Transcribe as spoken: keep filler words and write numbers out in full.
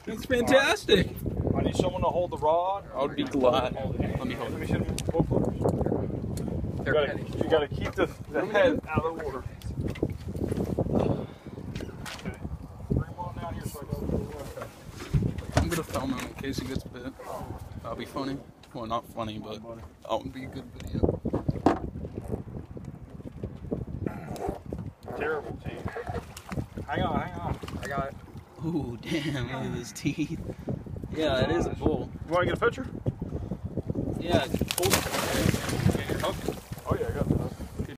That's fantastic. I need someone to hold the rod. I would be glad. Let me hold Let me it. see them both flippers. You gotta, you gotta keep the, the head out of the water. Okay. Bring him on down here so I go to the water. I'm gonna film him in case he gets bit. That'll be funny. Well, not funny, but that would be a good video. Terrible team. Hang on, hang on. I got it. Ooh, damn, look at his teeth. Yeah, it is a bull. You wanna get a picture? Yeah, bull. Okay.